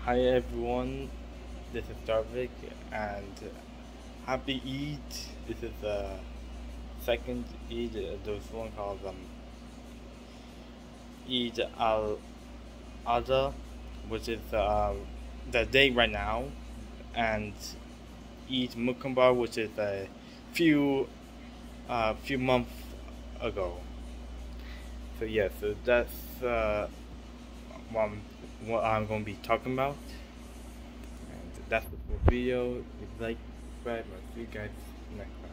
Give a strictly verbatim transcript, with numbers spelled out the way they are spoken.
Hi everyone, this is Darvik and happy Eid. This is the second Eid. uh, There's one called um, Eid al Adha, which is uh, the day right now, and Eid Mukambar, which is a few uh, few months ago. So yeah, so that's uh, what I'm, what I'm going to be talking about, and that's the full video. If you like, subscribe, I'll see you guys next.